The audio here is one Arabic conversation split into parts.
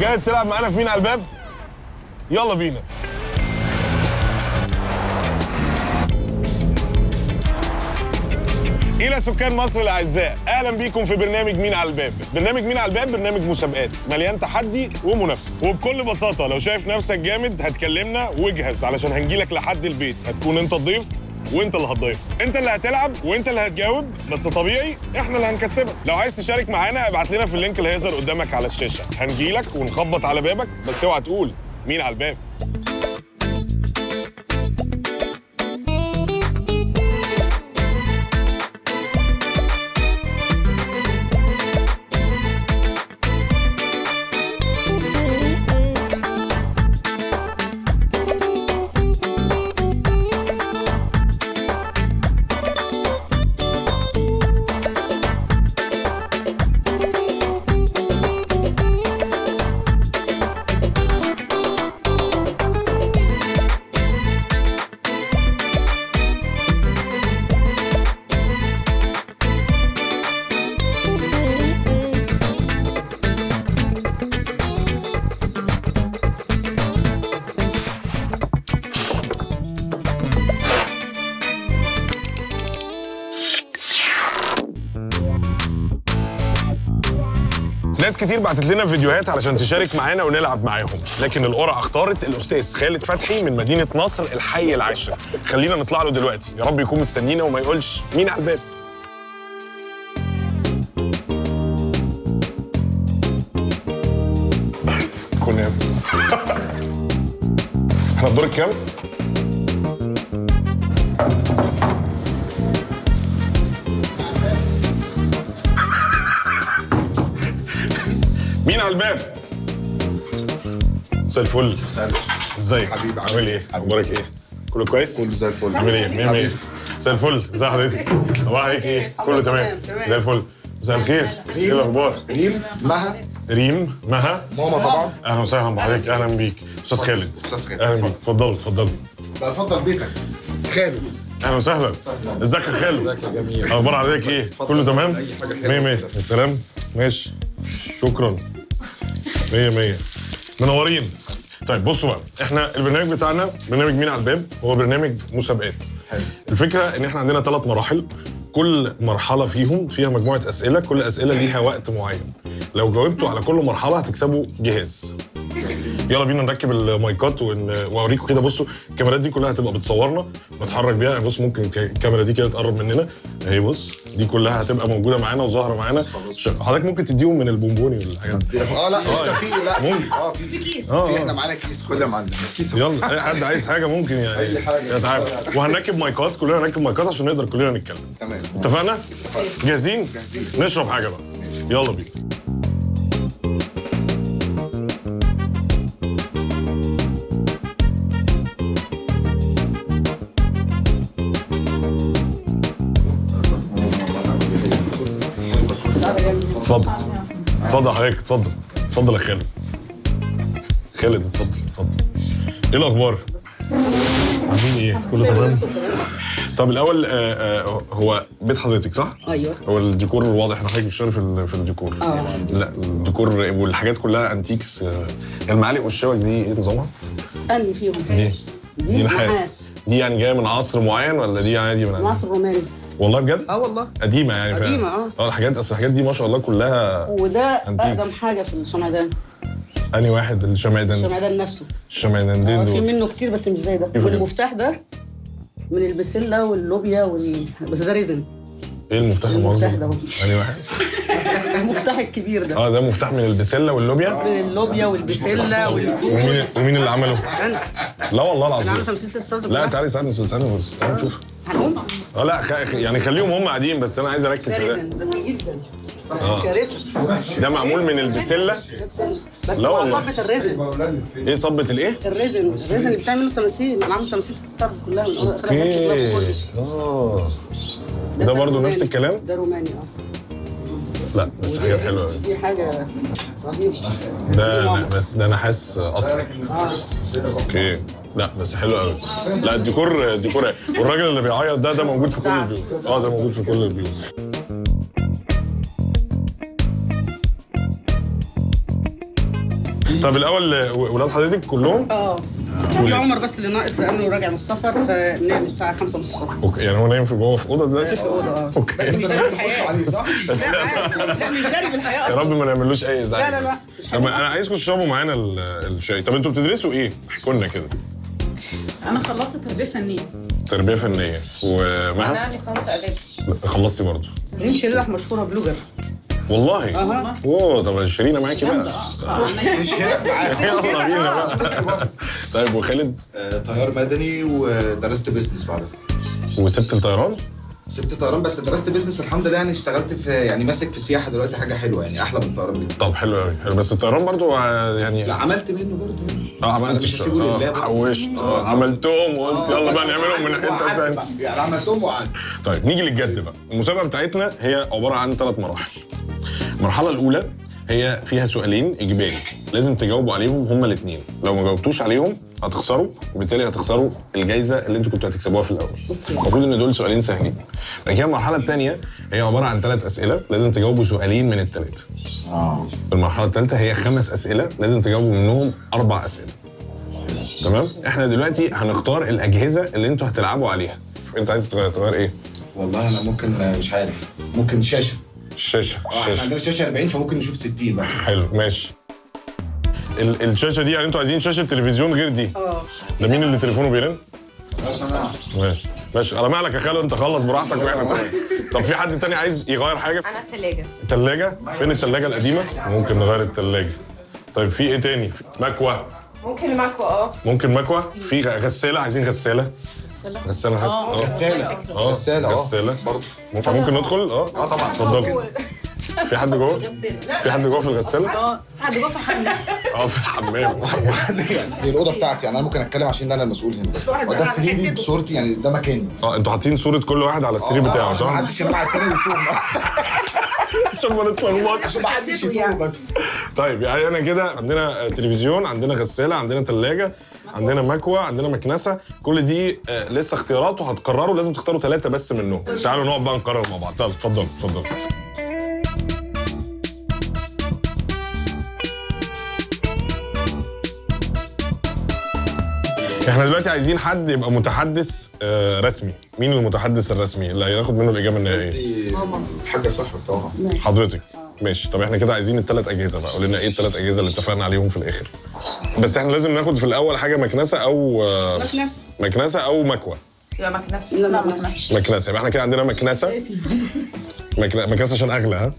جاهز تلعب معانا في مين على الباب؟ يلا بينا. إلى سكان مصر الأعزاء، أهلا بيكم في برنامج مين على الباب. برنامج مين على الباب برنامج مسابقات مليان تحدي ومنافسة، وبكل بساطة لو شايف نفسك جامد هتكلمنا واجهز علشان هنجيلك لحد البيت، هتكون أنت الضيف وانت اللي هتضيف، انت اللي هتلعب وانت اللي هتجاوب، بس طبيعي احنا اللي هنكسبك. لو عايز تشارك معانا ابعت لنا في اللينك اللي هيظهر قدامك على الشاشه، هنجيلك ونخبط على بابك، بس اوعى تقول مين على الباب. ناس كتير بعتت لنا فيديوهات علشان تشارك معانا ونلعب معاهم، لكن القرعه اختارت الاستاذ خالد فتحي من مدينه نصر الحي العاشر. خلينا نطلع له دلوقتي، يا رب يكون مستنينا وما يقولش مين على الباب. كنا احنا الدور الكام؟ مين على الباب؟ مساء الفل. ازيك؟ حبيبي عامل ايه؟ اخبارك ايه؟ كله كويس؟ كله زي الفل. عامل ايه؟ مية مية. مساء الفل، ازي حضرتك؟ اخبار عليك ايه؟ كله تمام؟ زي الفل. مساء الخير. ايه الاخبار؟ ريم مها. ريم مها. ماما طبعا. اهلا وسهلا بحضرتك، اهلا بيك. استاذ خالد. استاذ خالد. اهلا بيك، اتفضلوا اتفضلوا. لا اتفضل بيتك. خالد. اهلا وسهلا. ازيك يا خالد؟ ازيك يا جميل. اخبار حضرتك ايه؟ كله تمام؟ اي حاجه حلوه. مية مية. يا سلام. ماشي. شكرا. مية مية. منورين. طيب بصوا بقى، احنا البرنامج بتاعنا برنامج مين على الباب هو برنامج مسابقات. حلو. الفكره ان احنا عندنا 3 مراحل، كل مرحله فيهم فيها مجموعه اسئله، كل اسئله ليها وقت معين. لو جاوبتوا على كل مرحله هتكسبوا جهاز. يلا بينا نركب المايكات واوريكم كده. بصوا الكاميرات دي كلها هتبقى بتصورنا، بتحرك بيها. بص ممكن الكاميرا دي كده تقرب مننا اهي، بص دي كلها هتبقى موجوده معانا وظاهره معانا. حضرتك ممكن تديهم من البونبوني والحاجات دي. لا لسه في. لا ممكن. في كيس. في احنا معانا كيس، كلنا معانا كيس. يلا اي حد عايز حاجه ممكن يعني أي حاجة. يتعامل. وهنركب مايكات، كلنا هنركب مايكات عشان نقدر كلنا نتكلم. تمام. اتفقنا؟ جاهزين؟ جاهزين. نشرب حاجه بقى. يلا بينا. اتفضل اتفضل حضرتك، اتفضل اتفضل يا خالد. خالد اتفضل اتفضل. ايه الاخبار؟ عاملين ايه؟ كله تمام؟ طب الاول هو بيت حضرتك صح؟ ايوه. هو الديكور واضح ان حضرتك بتشتغلي في الديكور. لا الديكور والحاجات كلها انتيكس. المعالق والشوك دي ايه نظامها؟ انهي فيهم؟ دي نحاس. دي يعني جايه من عصر معين ولا دي عادي من العصر الروماني. والله بجد؟ والله قديمه يعني. قديمه. الحاجات اصل الحاجات دي ما شاء الله كلها. وده أنتيكس. اقدم حاجه في الشمعدان. انهي واحد؟ الشمعدان. الشمعدان نفسه. الشمعدانين في دول منه كتير بس مش زي ده. والمفتاح ده من البسله واللوبيا بس ده ريزن. ايه المفتاح المفتاح الموظف؟ ده انهي واحد؟ المفتاح الكبير ده. ده مفتاح من البسله واللوبيا. من اللوبيا والبسله ومين اللي عمله؟ انا لا والله انا العظيم. عامل تمثيل الصلصه. لا تعالي استني بس تعالي نشوف. هنقوم. لا يعني خليهم هم قاعدين، بس انا عايز اركز ده في ده. ريزن ده جدا. كارثه. ده معمول من البسله. بس لا مع والله. صبة الريزن. ايه صبة الايه؟ الريزن اللي بتعمل منه تماثيل. انا عامل تماثيل ستارز كلها من اول اوكي. ده برضه نفس الكلام؟ ده روماني. لا بس حاجات حلوه قوي. دي حاجه رهيبه. بس ده نحاس اصلا. اوكي. لا بس حلو قوي. لا الديكور والراجل اللي بيعيط ده موجود في كل البيوت. ده موجود في كل البيوت. طب الاول ولاد حضرتك كلهم؟ في عمر بس اللي ناقص لانه راجع من السفر فنام الساعه 5:30 الصبح. اوكي، يعني هو نايم في جوه في اوضه دلوقتي؟ في اوضه اوكي. بس مش داري بص بالحياه. عليه صح؟ لا مش داري بالحياه يا اصلا. رب ما نعملوش اي ازعاج. لا، لا، بس. طب انا عايزكم تشربوا معانا الشاي. طب انتوا بتدرسوا ايه؟ احكوا لنا كده. انا خلصت تربيه فنيه. تربيه فنيه. ومها؟ انا ليسانس اداب. خلصتي برضه؟ ريم شريرة مشهوره بلوجر. والله؟ اوه، طب شيرينا معاكي بقى. مش هنا معاك. يلا بينا بقى. طيب وخالد؟ طيار مدني ودرست بيزنس بعدها. وسبت الطيران؟ سبت طيران بس درست بيزنس الحمد لله، يعني اشتغلت في يعني ماسك في سياحه دلوقتي، حاجه حلوه يعني احلى من الطيران بكتير. طب حلو قوي، حلو. بس الطيران برضو يعني لا عملت منه برضه. عملت أنا مش هسيبه لله بقى. حوشت عملتهم وقلت يلا بقى نعملهم من حته ثانيه. يعني عملتهم وقعدت. طيب نيجي للجد بقى. المسابقه بتاعتنا هي عباره عن 3 مراحل. المرحله الاولى هي فيها سؤالين اجباري لازم تجاوبوا عليهم هما الاثنين، لو ما جاوبتوش عليهم هتخسروا، وبالتالي هتخسروا الجائزه اللي انتوا كنتوا هتكسبوها في الاول. المفروض ان دول سؤالين سهلين. بعد كده المرحله الثانيه هي عباره عن 3 اسئله لازم تجاوبوا سؤالين من ال3. المرحله الثالثه هي 5 اسئله لازم تجاوبوا منهم 4 اسئله. تمام؟ احنا دلوقتي هنختار الاجهزه اللي انتوا هتلعبوا عليها. انت عايز تغير ايه؟ والله انا ممكن مش عارف، ممكن شاشه. الشاشه. احنا عندنا شاشه 40 فممكن نشوف 60 بقى. حلو ماشي. الشاشه دي يعني انتوا عايزين شاشه تلفزيون غير دي؟ ده مين اللي تليفونه بيرن؟ ماشي ماشي، على مالك يا خالو، انت خلص براحتك واحنا طب في حد تاني عايز يغير حاجه؟ انا الثلاجه. الثلاجه؟ فين الثلاجه القديمه؟ ممكن نغير الثلاجه. طيب في ايه تاني؟ مكوه. ممكن المكوى. ممكن مكوه. في غساله، عايزين غساله. غساله غساله. غساله برضه. ممكن ندخل؟ طبعا اتفضلوا. في حد جوه؟ في حد جوه في الغساله؟ في حد جوه في الحمام. في الحمام. دي الاوضه بتاعتي، يعني انا ممكن اتكلم عشان انا المسؤول هنا. وده سريري بصورتي، يعني ده مكاني. انتوا حاطين صوره كل واحد على السرير بتاعه صح؟ ما حدش ينام على التاني ويفوق. عشان ما نتلخبطش. ما حدش يفوق بس. طيب يعني انا كده عندنا تلفزيون، عندنا غساله، عندنا ثلاجه، عندنا مكوه، عندنا مكنسه. كل دي لسه اختيارات وهتقرروا، لازم تختاروا 3 بس منهم. تعالوا نقعد بقى نقرر مع بعض. طيب اتفضل اتفضل. احنا دلوقتي عايزين حد يبقى متحدث رسمي. مين المتحدث الرسمي اللي هياخد منه الاجابه النهائيه؟ ماما. حاجه صح طبعا. حضرتك. ماشي. طب احنا كده عايزين ال3 اجهزه بقى. قول لنا ايه ال3 اجهزه اللي اتفقنا عليهم في الاخر. بس احنا لازم ناخد في الاول حاجه مكنسه او مكنسه او مكوه. يبقى مكنسه. لا مكنسه. مكنسه. يبقى احنا كده عندنا مكنسه. مكنسه عشان اغلى. ها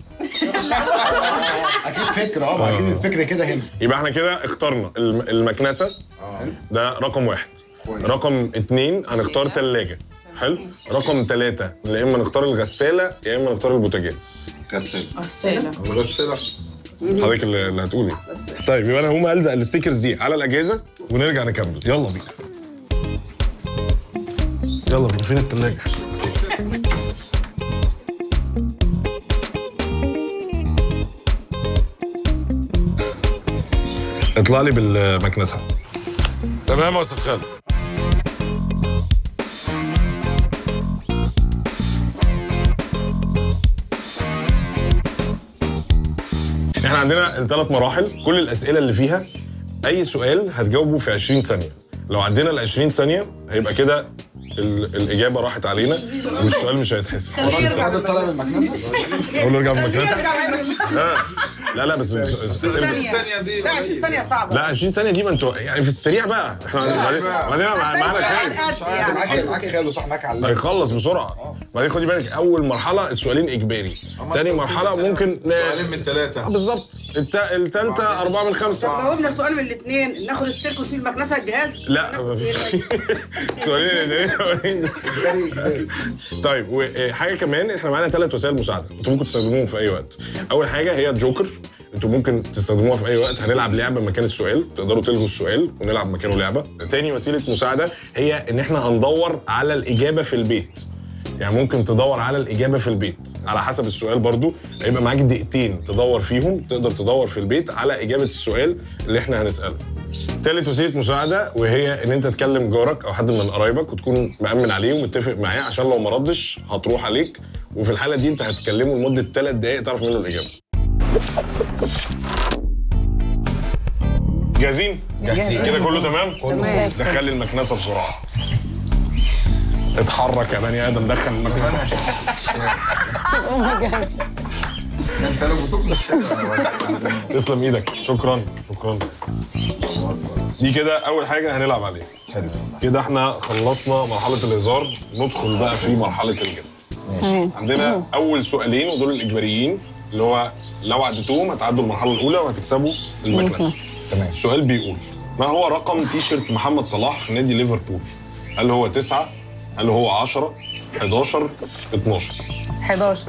اكيد فكره. ما اكيد الفكره كده هنا. يبقى احنا كده اخترنا المكنسه. ده رقم 1. رقم 2 هنختار ثلاجه. حلو. رقم 3 يا اما نختار الغساله يا اما نختار البوتاجاز. غساله. حضرتك اللي هتقولي. طيب يبقى انا هقوم الزق الستيكرز دي على الاجهزه ونرجع نكمل. يلا بينا. يلا بينا. فين الثلاجه؟ اطلع لي بالمكنسه. تمام يا استاذ خالد. احنا عندنا ال3 مراحل. كل الاسئله اللي فيها اي سؤال هتجاوبه في 20 ثانيه. لو عدينا ال 20 ثانيه هيبقى كده الاجابه راحت علينا والسؤال مش هيتحسب. حد طلب المكنسه؟ اقول له ارجع بالمكنسه. لا بس 20 ثانيه دي. لا 20 ثانيه صعبه. لا 20 ثانيه دي ما انتوا يعني في السريع بقى. احنا بعدين معانا خالد. معاك خالو صح، معاك على هيخلص بسرعه. بعدين خدي بالك اول مرحله السؤالين اجباري. تاني مرحله ممكن سؤالين من 3. بالظبط. الثالثه 4 من 5. جاوبنا سؤال من الاثنين ناخد السلك ونسيب المكنسه الجهاز. لا سؤالين. طيب وحاجه كمان، احنا معانا 3 وسائل مساعده انتوا ممكن تستخدموهم في اي وقت. اول حاجه هي الجوكر، انتوا ممكن تستخدموها في اي وقت. هنلعب لعبه مكان السؤال، تقدروا تلغوا السؤال ونلعب مكانه لعبه. تاني وسيله مساعده هي ان احنا هندور على الاجابه في البيت. يعني ممكن تدور على الاجابه في البيت على حسب السؤال برضو. هيبقى معاك 2 دقيقتين تدور فيهم، تقدر تدور في البيت على اجابه السؤال اللي احنا هنساله. ثالث وسيله مساعده وهي ان انت تكلم جارك او حد من قرايبك وتكون مأمن عليه ومتفق معاه، عشان لو ما ردش هتروح عليك، وفي الحاله دي انت هتكلمه لمده 3 دقائق تعرف منه الاجابه. جاهزين؟ جاهزين. كده كله تمام؟ كله دخل لي المكنسه بسرعه. اتحرك يا بني ادم، دخل المكنسه. انت لو بتطلب تسلم ايدك، شكرا شكرا. دي كده اول حاجه هنلعب عليها. حلو كده احنا خلصنا مرحله الهزار، ندخل بقى في مرحله الجد. ماشي. عندنا اول سؤالين ودول الاجباريين، اللي هو لو عديتوهم هتعدوا المرحله الاولى وهتكسبوا المكنسه. تمام. السؤال بيقول: ما هو رقم تيشيرت محمد صلاح في نادي ليفربول؟ هل هو 9؟ هل هو 10؟ 11؟ 12؟ 11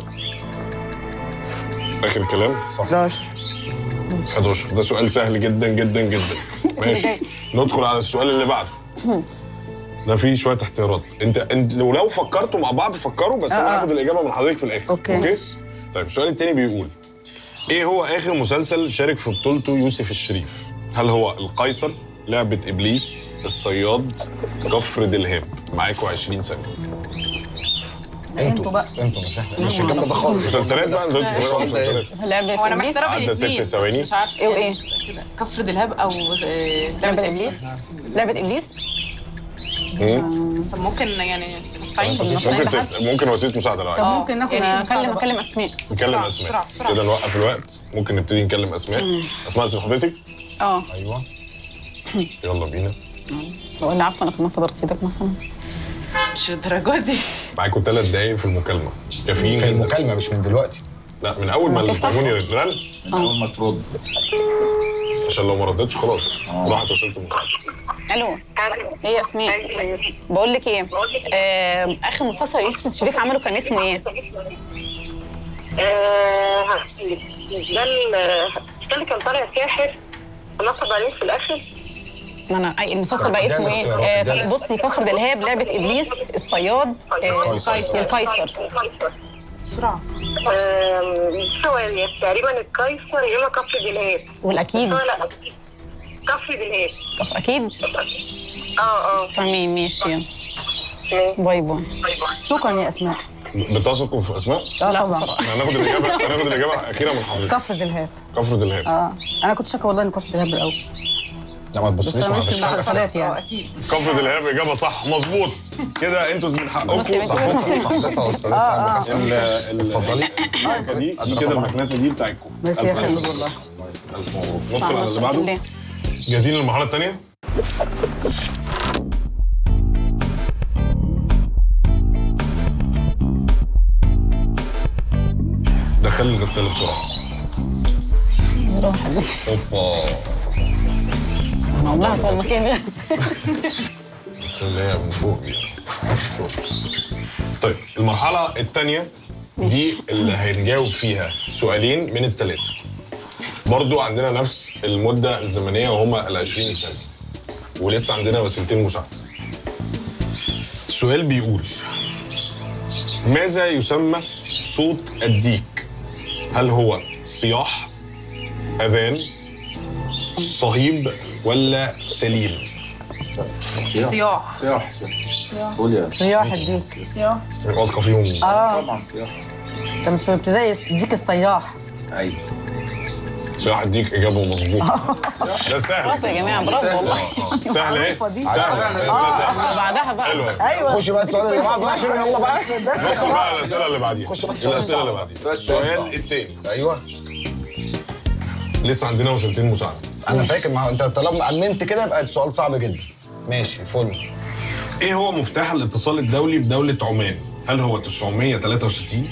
اخر كلام؟ 11 11. ده سؤال سهل جدا جدا جدا. ماشي، ندخل على السؤال اللي بعده. ده فيه شويه احتيارات. انت لو فكرتوا مع بعض فكروا، بس انا هاخد الاجابه من حضرتك في الاخر. اوكي. طيب السؤال التاني بيقول: ايه هو اخر مسلسل شارك في بطولته يوسف الشريف؟ هل هو القيصر، لعبة ابليس، الصياد، كفر دلهاب؟ معاكوا 20 ثانية. انتوا بقى مش احنا، مش الجنب ده خالص. مسلسلات بقى، انتوا بتقولوا مسلسلات. لعبة هو انا ابليس. محتاره عدى بالاثنين 6 ثواني. مش عارفه ايه وايه؟ كفر دلهاب او لعبة ابليس. لعبة ابليس. طب ممكن يعني نستعين ممكن وسيلة مساعدة لو عايز. ممكن ناخد اكلم اسماء. نكلم اسماء. كده نوقف الوقت، ممكن نبتدي نكلم اسماء. اسماء اسم حضرتك؟ ايوه. يلا بينا. بقول لي عارفه انا كمان فاضل رصيدك مثلا. مش الدرجه دي. معاكم 3 دقايق في المكالمة. كافيين في جدا. المكالمة مش من دلوقتي. لا، من اول ما التليفون يرن. اول ما ترد. عشان لو ما ردتش خلاص راحت وسيلة المساعدة. الو. ايه يا اسماء؟ بقول لك ايه؟ اخر مسلسل يوسف الشريف عمله كان اسمه ايه؟ ده اللي كان طالع ساحر ونصب عليه في الاخر. ما انا المسلسل بقى اسمه ايه؟ بصي، كفر دلهاب، لعبة ابليس، الصياد، القيصر. بسرعه. ثواني، تقريبا القيصر يا اما كفر دلهاب. والاكيد لا، كفر دلهاب. اكيد. تمام ماشي، يلا باي باي. شكرا يا اسماء. بتثقوا في اسماء؟ لا طبعا. هناخد الاجابه الاخيره من حضرتك. كفر دلهاب. كفر دلهاب. انا كنت شاكه والله ان كفر دلهاب الاول. لا ما تبصليش، ما فيش حاجه حاجه يعني. اكيد. كفر دلهاب اجابه صح، مظبوط. كده انتوا من حقكم اتفضلي. دي كده المكنسه دي بتاعتكم. ميرسي يا حبيبي والله. ندخل على اللي بعده. جاهزين للمرحله الثانيه؟ دخل الغساله بسرعه. روح دي. اوبا. انا عمرها في المكان بس اللي هي من فوق دي. فوق. طيب المرحله الثانيه دي اللي هنجاوب فيها سؤالين من الثلاثه. برضو عندنا نفس المده الزمنيه وهما ال 20 ثانيه. ولسه عندنا وسيلتين مساعده. السؤال بيقول: ماذا يسمى صوت الديك؟ هل هو صياح، اذان، صهيب، ولا سليل؟ صياح. قول يا صياح الديك. صياح. واثقه فيهم؟ طبعا صياح. كان في ابتدائي الديك الصياح. ايوه. صياح الديك اجابه مظبوطه. ده سهل. برافو يا جماعه، برافو والله. سهل ايه؟ سهل. بعدها بقى. حلوه. ايوه. خش بقى السؤال اللي بعده عشان يلا بقى. ندخل بقى على الاسئله اللي بعديها. الاسئله اللي بعديها. السؤال الثاني. ايوه. لسه عندنا وسيلتين مساعده. انا فاكر، ما هو انت طالما امنت كده يبقى السؤال صعب جدا. ماشي فل. ايه هو مفتاح الاتصال الدولي بدوله عمان؟ هل هو 963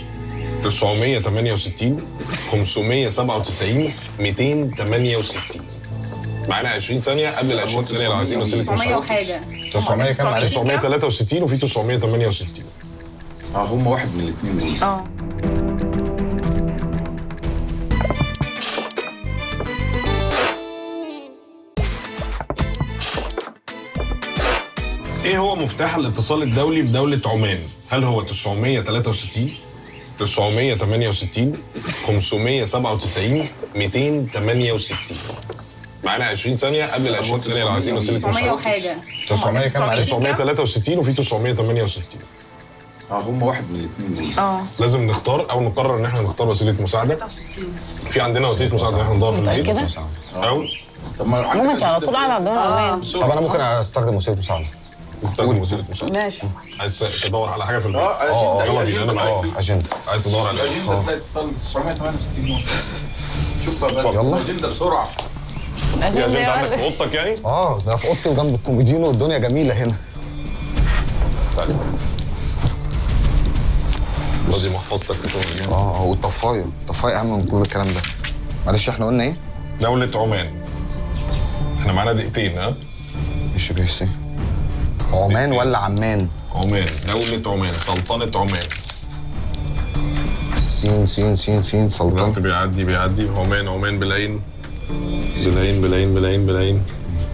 968 597 268؟ معانا 20 ثانيه قبل ال 20 ثانيه لو عايزين وسيله 900 مساعده. وحاجه. 900 كام معلش؟ 963 وفي 968. هم واحد من الاثنين دول. ايه هو مفتاح الاتصال الدولي بدولة عمان؟ هل هو 963 968 597 268؟ معانا 20 ثانية قبل ال 20 ثانية لو عايزين وسيلة 900 مساعدة. وحاجه. 900 كام معلش؟ 963 وفي 968. هم واحد من الاثنين دول. لازم نختار او نقرر ان احنا نختار وسيلة مساعدة. في عندنا وسيلة مساعدة ان احنا نضيفها في البيت كده؟ او طب ما ممكن على طول قاعد عندهم عمان. طب انا ممكن استخدم وسيله مساعده. استخدم وسيله مساعده. ماشي. عايز تدور على حاجه في البيت؟ يلا بينا انا معاك. اجنده. عايز تدور على ايه؟ الاجنده تلاقي اتصال 968 شوف بس يلا. الاجنده بسرعه. في اجنده عندك في اوضتك يعني؟ ده في اوضتي وجنب الكوميدينو والدنيا جميله هنا. تعالى ودي محفظتك وشغل. والطفايه اهم من كل الكلام ده. معلش احنا قلنا ايه؟ دولة عمان. احنا معانا دقيقتين. ها؟ مش بيسي عمان ولا عمان؟ عمان. دولة عمان. سلطنة عمان. سين سلطنة. الوقت بيعدي. عمان بالعين. بالعين.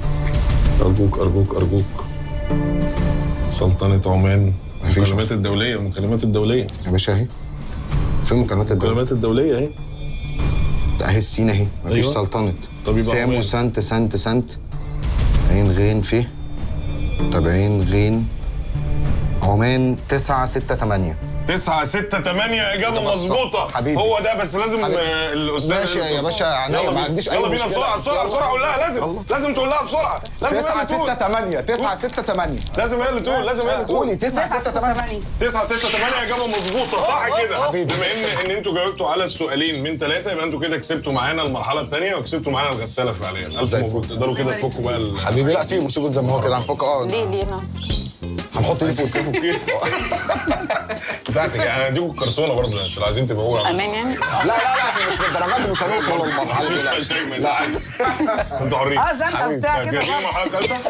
أرجوك. سلطنة عمان. المكالمات الدولية. يا باشا اهي. فين المكالمات الدولية؟ اهي. لا اهي السين اهي. مفيش أيوة. سلطنة. طب يبقى سام وسنت. عين غين فيه. طب عين غين. عمان 968. 968 إجابة مظبوطة. حبيبي. هو ده بس لازم الأستاذ. ماشي يا باشا عينيا ما عنديش أي يلا مشكلة. بينا بسرعة قول لها لازم تقول لها بسرعة. لازم 968 لازم هي اللي تقول. قولي 968. 968 إجابة مظبوطة صح كده؟ حبيبي. بما إن أنتوا جاوبتوا على السؤالين من 3 يبقى أنتوا كده كسبتوا معانا المرحلة الثانية وكسبتوا معانا الغسالة فعليا. ألف مبروك. تقدروا كده تفكوا بقى حبيبي لا سيبه زي ما هو كده هنفك ليه هنحط ايدي فوق فكيه بتاعتك يعني. انا هديكوا الكرتونه برضه عشان عايزين تبقوا امان يعني. لا احنا مش بالدرجات دي، مش هنوصل للمرحله دي. لا انتوا حرين. زنقه بتاع كده. جاهزين المرحله الثالثه؟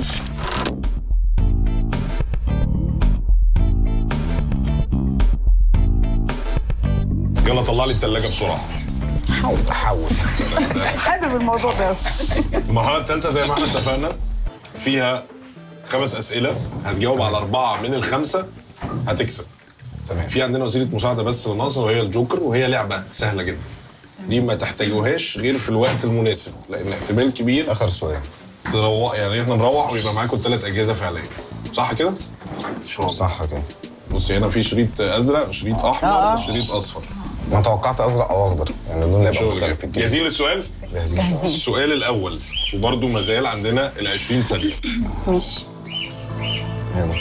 يلا طلع لي الثلاجه بسرعه. حاول حابب الموضوع ده. المرحله الثالثه زي ما احنا اتفقنا فيها 5 أسئلة، هتجاوب على 4 من ال5 هتكسب. تمام. في عندنا وسيلة مساعدة بس اللي ناقصة وهي الجوكر، وهي لعبة سهلة جدا. دي ما تحتاجوهاش غير في الوقت المناسب، لأن احتمال كبير اخر سؤال يعني احنا نروح ويبقى معاكم 3 أجهزة فعليا. صح كده؟ صح كده. بصي هنا في شريط أزرق، شريط أحمر، شريط أصفر. ما توقعت ازرق او اخضر، يعني اللون هيبقى مختلف في الجيل. جاهزين للسؤال؟ جاهزين. السؤال الأول وبرضه ما زال عندنا ال20 ثانية. ماشي. يلا.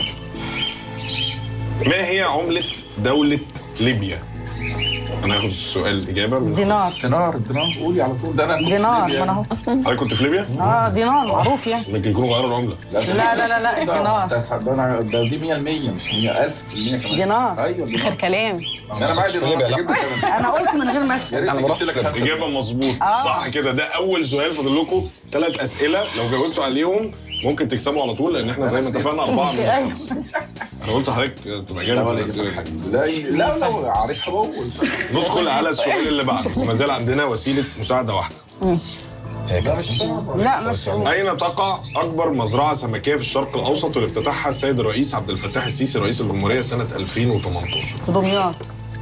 ما هي عملة دولة ليبيا؟ أنا هاخد السؤال إجابة من دينار. دينار قولي على طول. ده انا كنت دينار. في ما انا اهو. اصلا حضرتك كنت في ليبيا؟ دينار معروف يعني. ممكن يكونوا غيروا العملة. لا الدينار. ده دي 100% مش 100,000% كمان. دينار. ايوه دينار. اخر كلام. انا بعد ليبيا، لا. انا قلت من غير مسك. انا ما رحتش كده. إجابة مظبوط. صح كده. ده أول سؤال. فاضل لكم 3 أسئلة لو جاوبتوا عليهم ممكن تكسبوا على طول، لأن احنا زي ما اتفقنا 4 من 5. أنا قلت لحضرتك تبقى جامد في الأسئلة دي. لا عارفها بقول. ندخل على السؤال اللي بعده وما زال عندنا وسيلة مساعدة واحدة. ماشي. لا مش أين تقع أكبر مزرعة سمكية في الشرق الأوسط واللي افتتحها السيد الرئيس عبد الفتاح السيسي رئيس الجمهورية سنة 2018؟ في دمياط.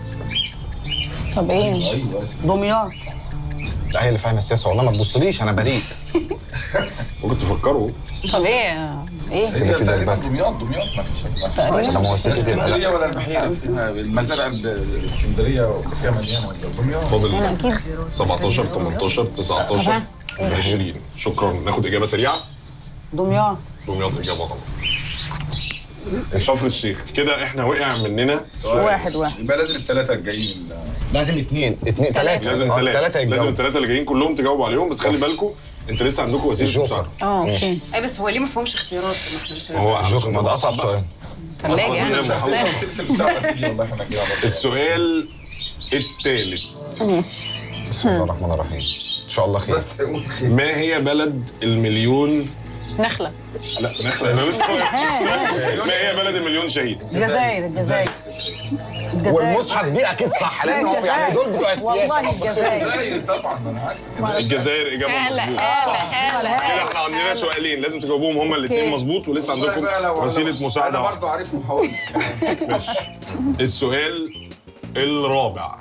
طب ايه؟ دمياط. لا هي اللي فاهمه السياسه والله، ما تبصليش انا بريء. ممكن تفكروا. طب ايه؟ هي في تقريبا دلبك. دمياط ما فيش تقريبا. لما وصلت تبقى اسكندريه لا. ولا البحيره. المزارع الاسكندريه فيها مليانه ولا دمياط. فاضل انا اكيد. 17 18 19 20. شكرا. ناخد إجابة سريعة. دمياط. دمياط إجابة غلط. كفر الشيخ. كده احنا وقع مننا واحد. يبقى لازم الثلاثه الجايين. لازم 2 3 لازم 3 لازم ال3 اللي جايين كلهم تجاوبوا عليهم، بس خلي بالكم انت لسه عندكم وسيله الجوكر. مساعده. اوكي. اي بس هو ليه ما فيهمش اختيارات؟ هو الجوكر ما ده اصعب سؤال. ثلاجه يعني مش غسالة. والله احنا كده السؤال الثالث. ماشي. بسم الله الرحمن الرحيم. ان شاء الله خير. ما هي بلد المليون؟ نخله. لا نخله. انا لسه ما هي بلد المليون شهيد؟ الجزائر. والمصحف دي اكيد صح، لان هم يعني دول بتوع السياسه. والله الجزائر. طبعا انا عارف. الجزائر اجابه مظبوطه. كده احنا عندنا سؤالين لازم تجاوبوهم هما الاثنين مظبوط، ولسه عندكم وسيله مساعده انا واحده. برضه عارفهم حوالي. ماشي. السؤال الرابع.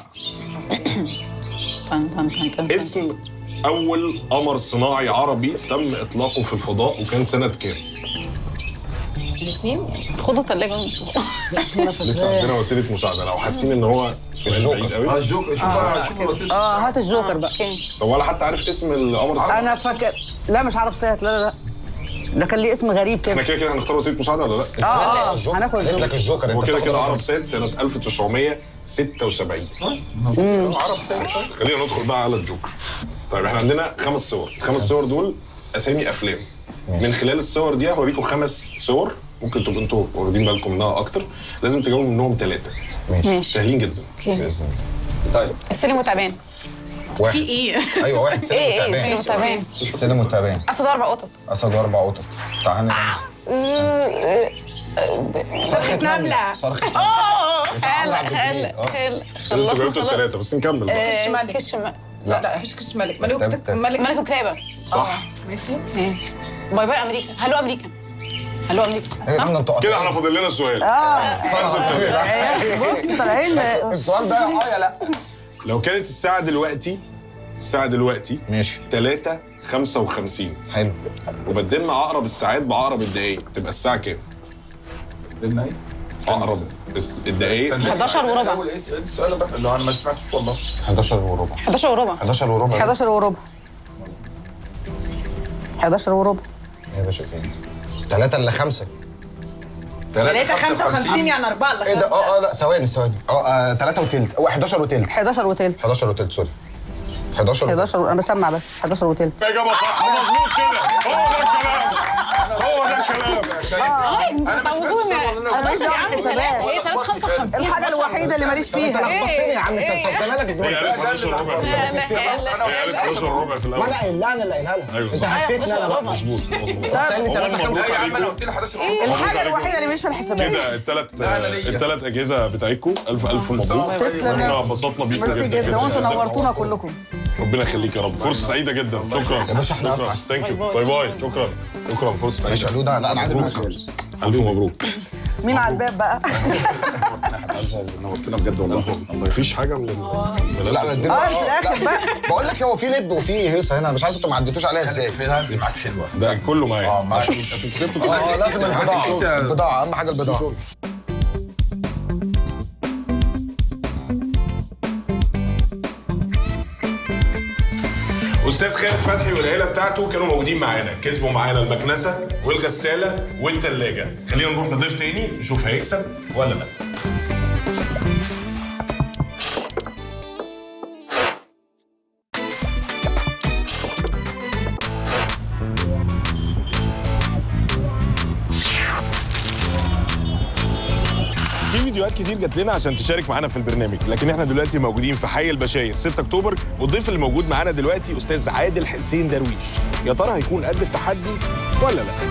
اسم أول قمر صناعي عربي تم إطلاقه في الفضاء وكان سنة كام؟ الاثنين خدوا الثلاجه ونشوف. لسه عندنا وسيله مساعده لو حاسين ان هو سؤال بعيد قوي. الجوكر شوف بقى شوف الوسيله. هات الجوكر بقى. طب ولا حتى عارف اسم القمر الصناعي؟ انا فاكر. لا مش عارف ساعة. لا ده كان ليه اسم غريب احنا كده. كده هنختار وسيله مساعده ولا لا؟ هناخد قلت لك الجوكر. هو انت كده بتاخد عرب سيد سنه 1976. عرب سيد. خلينا ندخل بقى على الجوكر. طيب احنا عندنا 5 صور، ال5 صور دول اسامي افلام. من خلال الصور دي هوريكم 5 صور، ممكن تبقوا انتوا واخدين بالكم منها اكتر. لازم تجاوبوا منهم 3. ماشي سهلين جدا. اوكي. باذن الله. طيب السلم وتعبان. واحد. في ايه؟ ايوه واحد سلم ايه وتعبان. السلم وتعبان؟ السلم وتعبان. اسد 4 قطط. اسد و4 قطط. تعالى صرخة نملة. صرخة نملة. هلا انتوا جاوبتوا 3 بس نكمل بقى. كش ملك. كش ملك. لا مفيش كش ملك. كتاب. ملك وكتابه. صح. ماشي. باي باي امريكا. هلو امريكا. هلو امريكا. صح؟ كده احنا فاضل لنا سؤال. بص طالعين. السؤال ده يا لا. لو كانت الساعه دلوقتي ماشي 3:55 حلو. وبدلنا عقرب الساعات بعقرب الدقايق، تبقى الساعه كام؟ بدنا ايه؟ عقرب الدقايق 11 وربع. اول السؤال ده اللي انا ما سمعتوش والله. 11 وربع. 11 وربع. 11 وربع. 11 وربع. 11 وربع. يا باشا فين؟ 3 إلا 5. 3:55 يعني 4 إلا 5. ايه ده؟ لا ثواني 3 وتلت. 11 وتلت. 11 وتلت. 11 وتلت سوري. 11 انا بسمع بس. 11 وتلت. اجابه صح مظبوط كده. هو ده الكلام. انا ماشي يا عم سلام. هي 3:55. الحاجة الوحيدة اللي ماليش فيها. انت لخبطتني يا عم. انت مالك؟ هي قالت 11 ربع في الاول. هي قالت 11 ربع في الاول. وانا قايلها انا اللي قايلها لها. ايوه انت صح. هتتني انا بقى. مظبوط. قال لي 3:55. لا يا عم انا قلت لي 11 الحاجة الوحيدة اللي ماليش في الحسابات. كده الثلاث اجهزه بتاعتكم الف مبروك. تسلم. احنا انبسطنا بيكم ميرسي جدا وانتوا نورتونا كلكم. ربنا يخليك يا رب. فرصه سعيده جدا. شكرا يا باشا احنا اسعد. ثانك يو. باي باي. شكرا فرصه ماشي سعيده. يا لودا. لا انا عايز منك سؤال. الف مبروك. مين على الباب بقى؟ نورتنا بجد والله. مفيش حاجه من لا ادينا في الاخر بقى. بقول لك هو في لب وفي هيصه هنا. مش عارف انتوا ما عديتوش عليها ازاي. في معاك حلوه. ده كله معايا. معاك. لازم البضاعه اهم حاجه البضاعه. استاذ خالد فتحي والعيله بتاعته كانوا موجودين معانا، كسبوا معانا المكنسه والغساله والثلاجه. خلينا نروح نضيف تاني نشوف هيكسب ولا لا. في فيديوهات كتير جات لنا عشان تشارك معانا في البرنامج، لكن احنا دلوقتي موجودين في حي البشاير 6 اكتوبر، والضيف اللي موجود معانا دلوقتي استاذ عادل حسين درويش. يا ترى هيكون قد التحدي ولا لا؟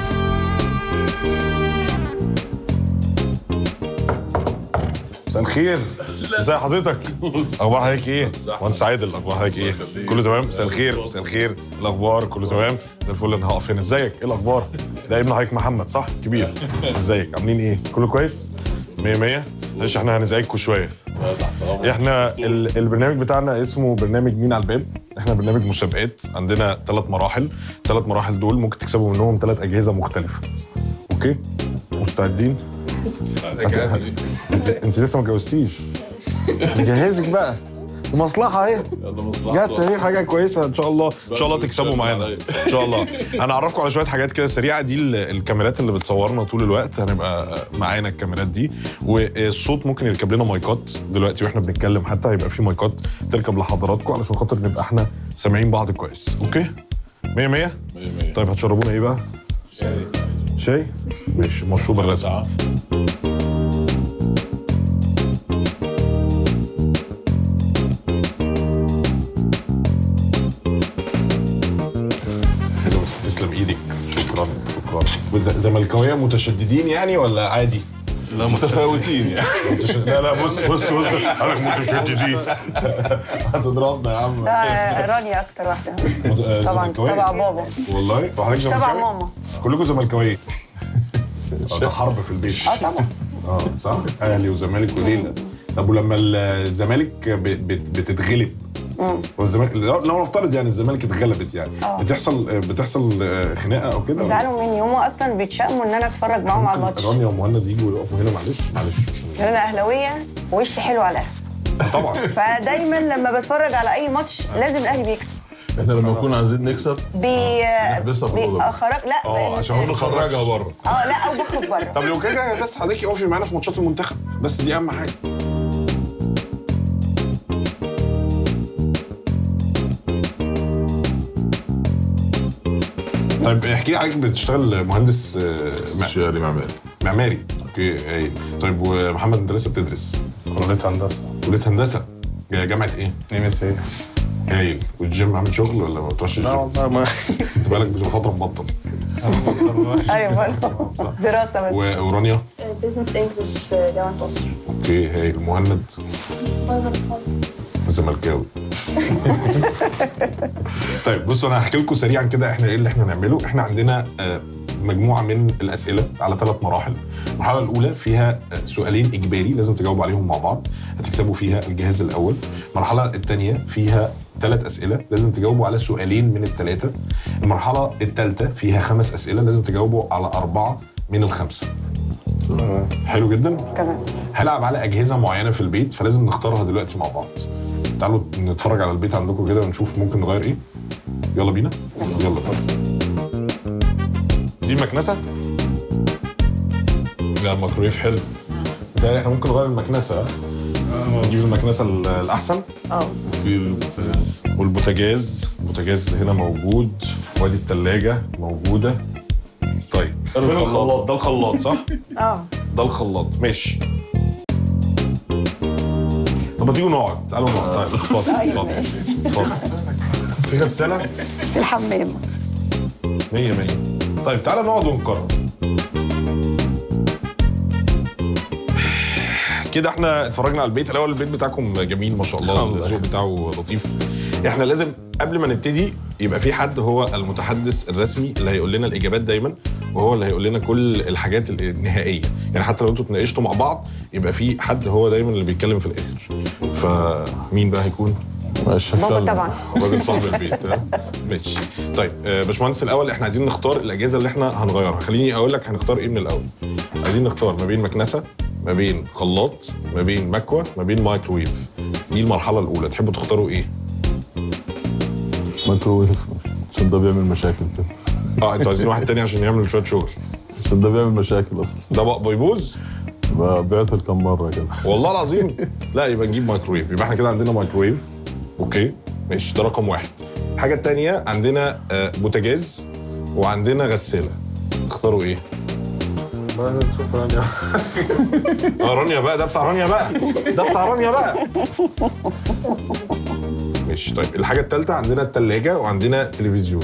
مساء الخير. ازي حضرتك؟ اخبار حضرتك ايه؟ مهندس عادل اخبار حضرتك ايه؟ كله تمام؟ مساء الخير. الاخبار كله تمام؟ زي الفل. انا هقف هنا. ازيك؟ ايه الاخبار؟ ده ابن حضرتك محمد صح؟ كبير. ازيك؟ عاملين ايه؟ كله كويس؟ 100 100. معلش احنا هنزعجكم شويه. احنا البرنامج بتاعنا اسمه برنامج مين على الباب. احنا برنامج مسابقات، عندنا 3 مراحل. 3 مراحل دول ممكن تكسبوا منهم 3 اجهزه مختلفه. اوكي؟ مستعدين؟ انت لسه ما اتجوزتيش. نجهزك بقى. مصلحه اهي. جت اهي حاجه كويسه ان شاء الله. ان شاء الله تكسبوا معانا ان شاء الله. هنعرفكم على شويه حاجات كده سريعه. دي الكاميرات اللي بتصورنا طول الوقت، هنبقى معانا الكاميرات دي. والصوت ممكن يركب لنا مايكات دلوقتي واحنا بنتكلم، حتى هيبقى في مايكات تركب لحضراتكم علشان خاطر نبقى احنا سامعين بعض كويس. اوكي 100 100. طيب هتشربونا ايه بقى؟ شاي. ماشي. مشروب الرسمي. تسلم ايدك. شكرا. زملكاويه متشددين يعني ولا عادي؟ لا متفاوتين يعني. لا بص حضرتك متشددين. هتضربنا يا عم. رانيا اكتر واحده. طبعا تبع بابا. والله وحضرتك زملكاوي؟ تبع ماما. كلكم زملكاويه. ده حرب في البيت. طبعا. صح. اهلي وزمالك وليله. طب ولما الزمالك بتتغلب والزمالك لو نفترض يعني الزمالك اتغلبت يعني بتحصل خناقه او كده؟ بيزعلوا مني، هم اصلا بيتشائموا ان انا اتفرج معاهم على الماتش. رانيا ومهند يجوا يقفوا هنا معلش انا اهلاويه ووشي حلو على الاهلي طبعا. فدايما لما بتفرج على اي ماتش لازم الاهلي بيكسب. احنا لما نكون عايزين نكسب نحبسها في الاوضه لا عشان نخرجها بره. لا او بخرج بره. طب لو كده بس حضرتك اقفي معانا في ماتشات المنتخب بس، دي اهم حاجه. طيب احكي لي، حضرتك بتشتغل مهندس استشاري معماري. اوكي هايل. طيب ومحمد انت لسه بتدرس؟ كليه هندسه. جامعه ايه؟ نيمسيه. هايل. والجيم عامل شغل ولا ما بتروحش الجيم؟ لا والله ما انت بالك بفتره مبطل. ايوه دراسه بس. ورانيا؟ بزنس انجلش في جامعه مصر. اوكي هايل. مهند؟ زملكاوي. طيب بصوا انا هحكي لكم سريعا كده احنا ايه اللي احنا نعمله. احنا عندنا مجموعه من الاسئله على 3 مراحل. المرحله الاولى فيها سؤالين اجباري لازم تجاوبوا عليهم مع بعض، هتكسبوا فيها الجهاز الاول. المرحله الثانيه فيها 3 اسئله لازم تجاوبوا على سؤالين من ال3. المرحله الثالثه فيها 5 اسئله لازم تجاوبوا على 4 من ال5. حلو جدا. تمام. هلعب على اجهزه معينه في البيت فلازم نختارها دلوقتي مع بعض. تعالوا نتفرج على البيت عندكم كده ونشوف ممكن نغير ايه. يلا بينا. يلا بينا. دي المكنسه. لا الميكرويف حلو. بالتالي احنا ممكن نغير المكنسه. نجيب المكنسه الاحسن. في البوتاجاز. البوتاجاز هنا موجود، وادي الثلاجه موجوده. طيب فين الخلاط؟ ده الخلاط صح؟ ده الخلاط ماشي. طب ما تيجوا نقعد، تعالوا نقعد. طيب اتفضل. في غسالة؟ في الحمام. 100 100. طيب تعالى نقعد ونقرر. كده احنا اتفرجنا على البيت. الاول البيت بتاعكم جميل ما شاء الله، الذوق بتاعه لطيف. احنا لازم قبل ما نبتدي يبقى في حد هو المتحدث الرسمي اللي هيقول لنا الاجابات دايما، وهو اللي هيقول لنا كل الحاجات النهائيه. يعني حتى لو انتوا اتناقشتوا مع بعض يبقى في حد هو دايما اللي بيتكلم في الاخر. فمين بقى هيكون؟ بابا طبعا. راجل صاحب البيت. ماشي. طيب باشمهندس الاول احنا عايزين نختار الاجهزه اللي احنا هنغيرها. خليني اقول لك هنختار ايه من الاول. عايزين نختار ما بين مكنسه، ما بين خلاط، ما بين مكوه، ما بين مايكرويف. دي المرحله الاولى. تحبوا تختاروا ايه؟ مايكرويف عشان ده بيعمل مشاكل كده. انتوا عايزين واحد تاني عشان يعمل شويه شغل. عشان ده بيعمل مشاكل اصلا. ده بقى بيبوظ؟ بعته كم مره كده. والله العظيم. لا يبقى نجيب مايكرويف. يبقى احنا كده عندنا مايكرويف. اوكي ماشي، ده رقم 1. الحاجه الثانيه عندنا بوتاجاز وعندنا غساله. تختاروا ايه؟ رانيا بقى. ده بتاع رانيا بقى. ماشي. طيب الحاجه الثالثه عندنا الثلاجه وعندنا تلفزيون.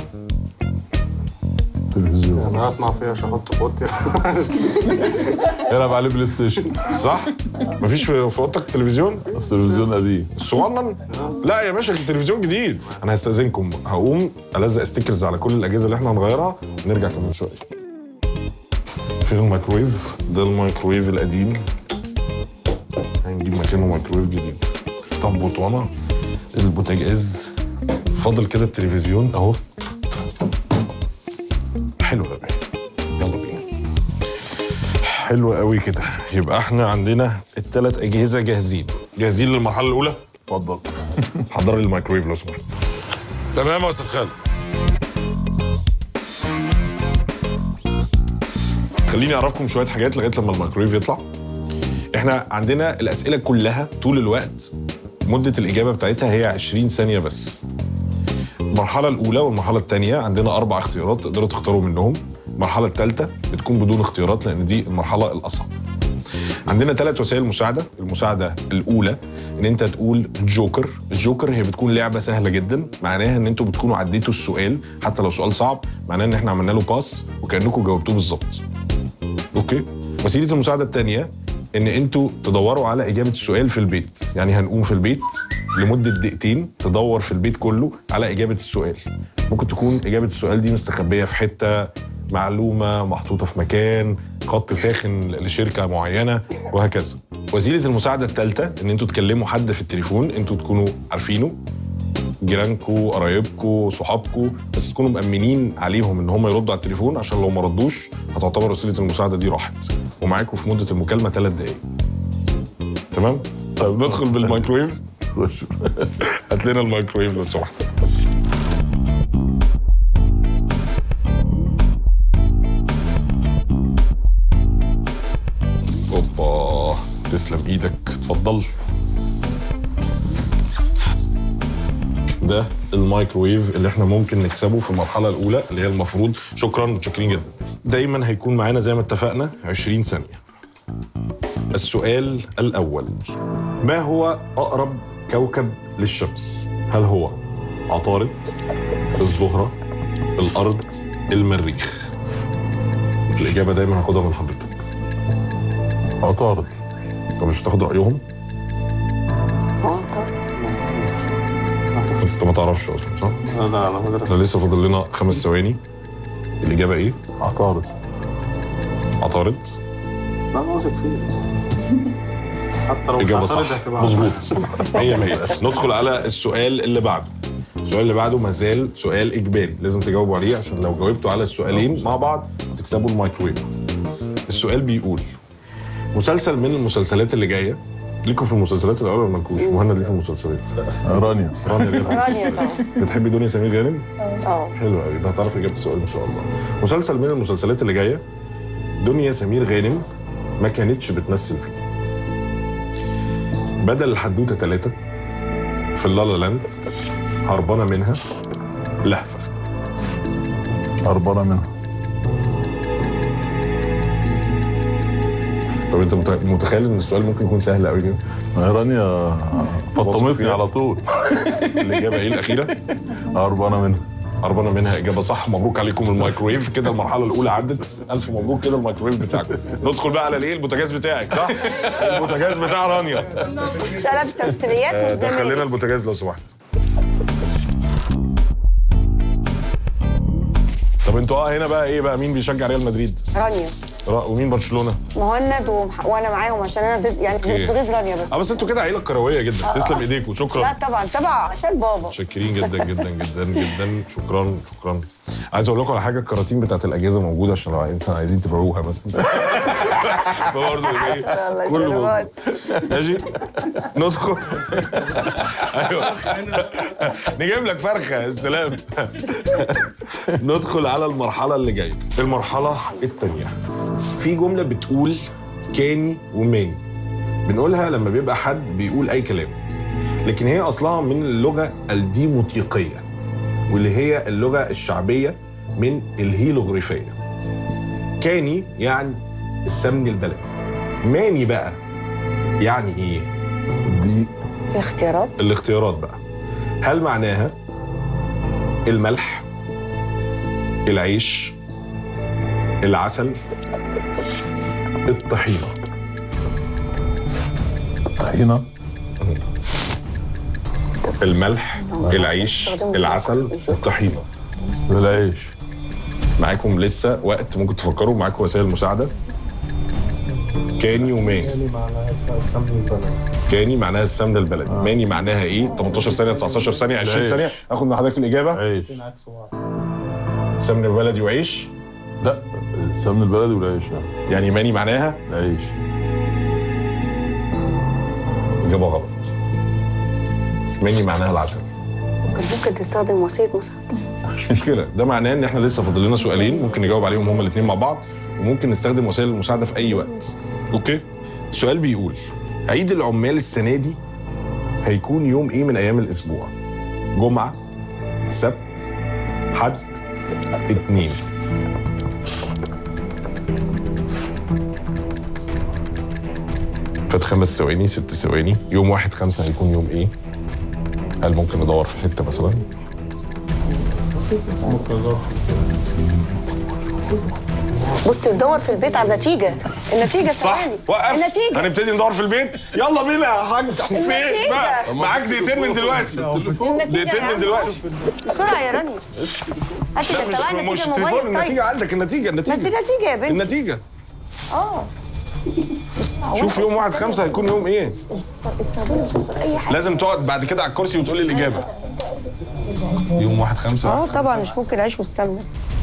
انا هطمع فيها عشان احط في اوضتي. العب عليه بلاي ستيشن. صح؟ مفيش في اوضتك تلفزيون؟ التلفزيون قديم الصغنن؟ لا يا باشا التلفزيون جديد. انا هستاذنكم هقوم الزق ستيكرز على كل الاجهزه اللي احنا هنغيرها ونرجع كمان شويه. فين الميكرويف؟ ده الميكرويف القديم. هنجيب مكانه ميكرويف جديد. طب بطانه البوتاجاز. فاضل كده التلفزيون اهو. حلو قوي. يلا بينا. حلو قوي كده. يبقى احنا عندنا ال3 اجهزه جاهزين للمرحله الاولى. اتفضل. حضر لي الميكرويف لو سمحت. تمام يا استاذ خالد. خليني اعرفكم شويه حاجات لغايه لما الميكرويف يطلع. احنا عندنا الاسئله كلها طول الوقت مده الاجابه بتاعتها هي 20 ثانيه بس. المرحله الاولى والمرحله الثانيه عندنا 4 اختيارات تقدروا تختاروا منهم. المرحله الثالثه بتكون بدون اختيارات لان دي المرحله الاصعب. عندنا 3 وسائل مساعده. المساعده الاولى ان انت تقول جوكر. الجوكر هي بتكون لعبه سهله جدا، معناها ان انتوا بتكونوا عديتوا السؤال حتى لو سؤال صعب، معناه ان احنا عملنا له باس وكانكم جاوبتوه بالظبط. اوكي. وسيله المساعده الثانيه ان انتوا تدوروا على اجابه السؤال في البيت. يعني هنقوم في البيت لمده دقيقتين تدور في البيت كله على اجابه السؤال. ممكن تكون اجابه السؤال دي مستخبيه في حته، معلومه محطوطه في مكان، خط ساخن لشركه معينه وهكذا. وسيله المساعده الثالثه ان انتوا تكلموا حد في التليفون انتوا تكونوا عارفينه جيرانكم، قرايبكم، صحابكم، بس تكونوا مأمنين عليهم ان هم يردوا على التليفون، عشان لو ما ردوش هتعتبر وسيله المساعده دي راحت. ومعاكم في مده المكالمه 3 دقائق. تمام؟ طيب ندخل بالمايكرويف. هات لنا المايكرويف لو سمحت. اوبا، تسلم ايدك، اتفضل. ده المايكرويف اللي احنا ممكن نكسبه في المرحله الاولى، اللي هي المفروض. شكرا، متشكرين جدا. دايما هيكون معانا زي ما اتفقنا 20 ثانيه. السؤال الاول: ما هو اقرب كوكب للشمس؟ هل هو عطارد، الزهره، الارض، المريخ؟ الاجابه دايما هاخدها من حضرتك. عطارد. طب مش هتاخد رايهم؟ انت ما تعرفش اصلا صح؟ لا انا مدرسة. لسه فاضل لنا 5 ثواني. الاجابه ايه؟ عطارد. عطارد؟ لا واثق فيه. حتى لو مش اجابه عطارد صح، هتبقى مظبوط. 100%. ندخل على السؤال اللي بعده. السؤال اللي بعده ما زال سؤال اجباري، لازم تجاوبوا عليه، عشان لو جاوبتوا على السؤالين مع بعض تكسبوا المايكرويف. السؤال بيقول: مسلسل من المسلسلات اللي جايه، ليكوا في المسلسلات الاول ولا مالكوش؟ مهند ليه في المسلسلات؟ رانيا. رانيا ليه في رانيا طبعا. بتحبي دنيا سمير غانم؟ اه حلو قوي، يبقى هتعرفي اجابه السؤال ان شاء الله. مسلسل من المسلسلات اللي جايه دنيا سمير غانم ما كانتش بتمثل فيه. بدل الحدوته 3، في اللالا لاند، هربانه منها، لهفه. هربانه منها. طب انت متخيل ان السؤال ممكن يكون سهل قوي كده؟ رانيا فطمتني على طول. الاجابه ايه الاخيره؟ هربانه منها. هربانه منها، اجابه صح. مبروك عليكم المايكرويف، كده المرحله الاولى عدت. الف مبروك، كده المايكرويف بتاعكم. ندخل بقى على الايه؟ البوتاجاز بتاعك، صح؟ البوتاجاز بتاع رانيا. شغل تمثيليات دخل لنا البوتاجاز لو سمحت. طب انتوا هنا بقى ايه بقى؟ مين بيشجع ريال مدريد؟ رانيا. ومين برشلونه؟ مهند وانا معاهم، عشان انا يعني بغيظ رانيا بس. بس انتوا كده عيله كرويه جدا. تسلم ايديكم، شكرا. لا طبعا عشان بابا. متشكرين جدا جدا جدا جدا. شكرا. عايز اقول لكم على حاجه: الكراتين بتاعت الاجهزه موجوده، عشان لو انتوا عايزين تبيعوها مثلا. برضه ايه؟ كله ماشي. ندخل. ايوه، نجيب لك فرخه. السلام. ندخل على المرحله اللي جايه، المرحله الثانيه. في جمله بتقول كاني وماني، بنقولها لما بيبقى حد بيقول اي كلام، لكن هي اصلها من اللغه الديموتيقيه، واللي هي اللغه الشعبيه من الهيروغليفيه. كاني يعني السمن البلدي، ماني بقى يعني ايه؟ دي الاختيارات بقى. هل معناها الملح، العيش، العسل، الطحينه؟ الطحينه. الملح، العيش، العسل، الطحينه. العيش. معاكم لسه وقت، ممكن تفكروا، معاكم وسائل مساعده. كاني وماني. كاني معناها السمن البلدي. كاني معناها السمنه البلدي. ماني معناها ايه؟ 18 ثانيه، 19 ثانيه، 20 ثانيه. اخد من حضرتك الاجابه. عيش. سمن البلدي وعيش؟ لا، السمن البلدي والعيش. يعني ماني معناها العيش. اجابه غلط. ماني معناها العسل. ممكن تستخدم وسيله مساعده. مش مشكله، ده معناه ان احنا لسه فاضل لنا سؤالين ممكن نجاوب عليهم هما الاثنين مع بعض، وممكن نستخدم وسائل المساعده في اي وقت. اوكي؟ السؤال بيقول: عيد العمال السنه دي هيكون يوم ايه من ايام الاسبوع؟ جمعه، سبت، حد، اثنين. فات 5 ثواني، 6 ثواني. يوم 1/5 هيكون يوم ايه؟ هل ممكن ندور في حته مثلا؟ بص ندور في البيت على النتيجه. صح. ثواني. وقف. النتيجه. هنبتدي ندور في البيت. يلا بينا يا حاج حسين بقى. معاك دقيقتين من دلوقتي. دقيقتين من دلوقتي. بسرعه يا رانيا. هات لا مش التليفون، النتيجه عندك. النتيجه النتيجه يا بنتي. النتيجه. شوف يوم 1/5 هيكون يوم ايه؟ استخدمي اي حاجه. لازم تقعد بعد كده على الكرسي وتقول لي الاجابه. يوم 1/5. طبعا مش ممكن العيش والسمنه.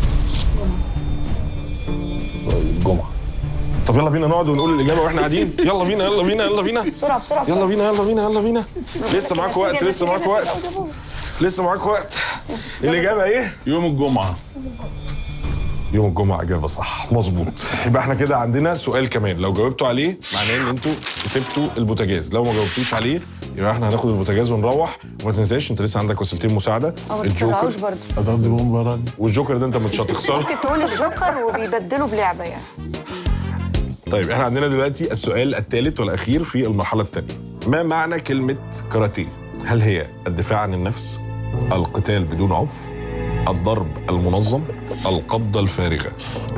الجمعه. طب يلا بينا نقعد ونقول الاجابه واحنا قاعدين. يلا بينا يلا بينا يلا بينا بسرعه بسرعه. يلا بينا يلا بينا يلا بينا. لسه معاك وقت لسه معاك وقت لسه معاك وقت. الاجابه ايه؟ يوم الجمعه. يوم الجمعه اجابه صح مظبوط. يبقى احنا كده عندنا سؤال كمان، لو جاوبتوا عليه معناه ان انتوا كسبتوا البوتاجاز، لو ما جاوبتوش عليه يبقى احنا هناخد البوتاجاز ونروح. وما تنساش انت لسه عندك وسيلتين مساعده، الجوكر هتاخدي بومبارانج. والجوكر ده انت مش هتخسره. ممكن تقول الجوكر وبيبدلوا بلعبه يعني. طيب احنا عندنا دلوقتي السؤال الثالث والاخير في المرحله الثانيه. ما معنى كلمه كاراتيه؟ هل هي الدفاع عن النفس، القتال بدون عنف، الضرب المنظم، القبضه الفارغه؟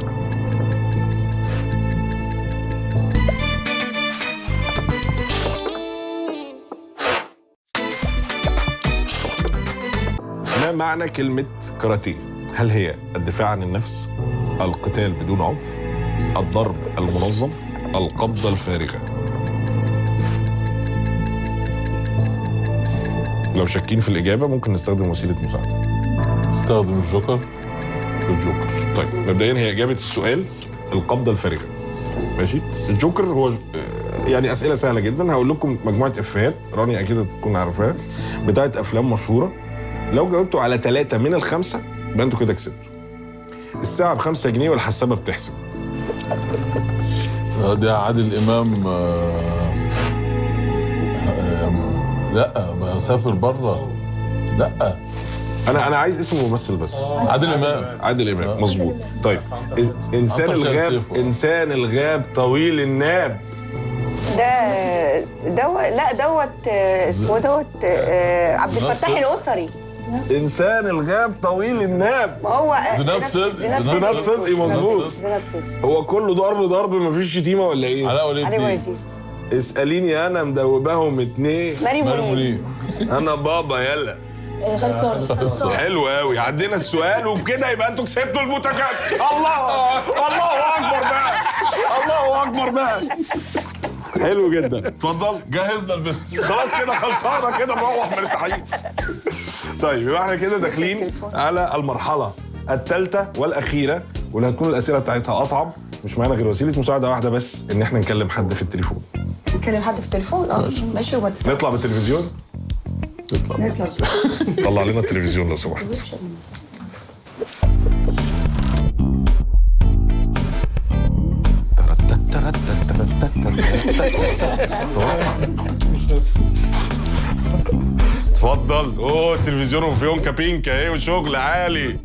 ما معنى كلمه كاراتيه؟ هل هي الدفاع عن النفس، القتال بدون عنف، الضرب المنظم، القبضة الفارغة؟ لو شاكين في الإجابة ممكن نستخدم وسيلة مساعدة. استخدم الجوكر. طيب مبدئيا هي إجابة السؤال القبضة الفارغة. ماشي؟ الجوكر هو يعني أسئلة سهلة جدا. هقول لكم مجموعة إفيهات، رانيا أكيد تكون عارفاها، بتاعت أفلام مشهورة. لو جاوبتوا على 3 من ال5 يبقى أنتوا كده كسبتوا. الساعة ب5 جنيه والحسابة بتحسب. دي عادل امام. لا بسافر بره. لا انا عايز اسم ممثل بس. عادل امام مظبوط. طيب انسان الغاب طويل الناب. دوت اسمه دوت عبد الفتاح الاسري. انسان الغاب طويل الناب. ما هو زناد صدقي مظبوط. هو كله ضرب مفيش شتيمه ولا ايه؟ علاء ولي الدين. اساليني انا مدوباهم 2. ماري منير. انا بابا يلا. حلو قوي. عدينا السؤال وبكده يبقى انتوا كسبتوا البوتاجاز. الله اكبر بقى. الله اكبر بقى. حلو جدا. اتفضل. جهزنا البيت. خلاص كده خلصانه كده نروح مرتاحين. طيب يبقى احنا كده داخلين على المرحله الثالثه والاخيره، واللي هتكون الاسئله بتاعتها اصعب. مش معانا غير وسيله مساعده واحده بس، ان احنا نكلم حد في التليفون. نكلم حد في التليفون؟ ماشي. وما تستنى. نطلع بالتلفزيون. نطلع. طلع لنا التلفزيون لو سمحت. اتفضل. التلفزيون وفيونكا بينكا ايه وشغل عالي.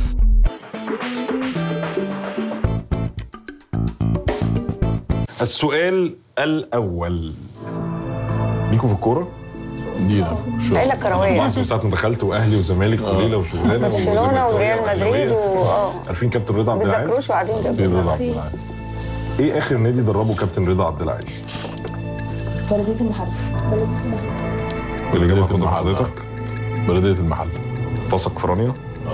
السؤال الاول، ليكوا في الكوره؟ لينا عيله كرويه. من ساعه ما دخلت، واهلي وزمالك وليله وشغلانه برشلونه وريال مدريد عارفين كابتن رضا عبد العال؟ بيذاكروش وقاعدين جنبنا. ايه اخر نادي دربه كابتن رضا عبد العال؟ بلدية المحل. الإجابة خد حضرتك. بلدية المحل. تثق في رانيا؟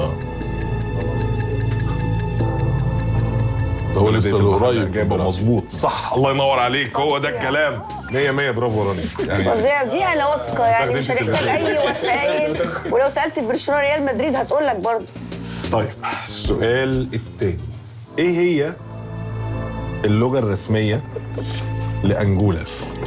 هو لسه قريب. إجابة مظبوط صح. الله ينور عليك. هو ده الكلام. 100 برافو رانيا. يعني دي انا واثقه يعني مش هنحتاج اي وسائل. ولو سالت برشلونه ريال مدريد هتقول لك برضه. طيب السؤال الثاني، ايه هي اللغة الرسمية لأنجولا؟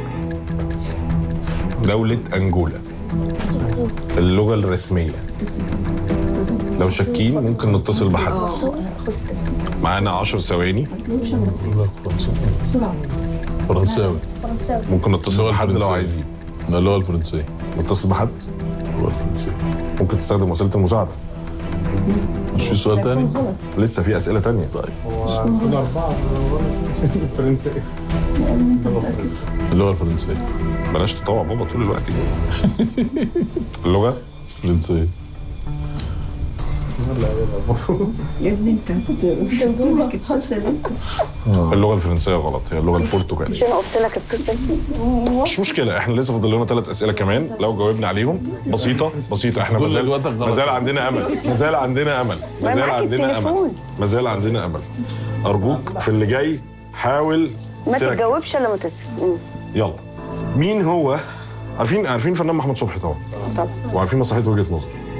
دولة أنجولا. اللغة الرسمية. لو شاكين ممكن نتصل بحد. معانا 10 ثواني. فرنساوي. ممكن نتصل بحد لو عايزين. اللغة الفرنسية. نتصل بحد؟ اللغة الفرنسية. ممكن تستخدم وسيلة المساعدة. مش في سؤال تاني؟ لسه في أسئلة تانية. طيب. هو كل 4 فرنسية. اللغة الفرنسية. بلاش تطوع بابا طول الوقت. اللغة الفرنسية. يا ابني انت اللغة الفرنسية غلط، هي اللغة البرتغالية. مش انا قلت لك اتصل؟ مش مشكلة، احنا لسه فاضل لنا 3 أسئلة كمان، لو جاوبنا عليهم بسيطة. احنا ما زال عندنا أمل. أرجوك في اللي جاي حاول ما تتجاوبش الا ما تسال. يلا. مين هو؟ عارفين فنان محمد صبحي طبعا. طبعا. وعارفين مسرحية وجهة نظر.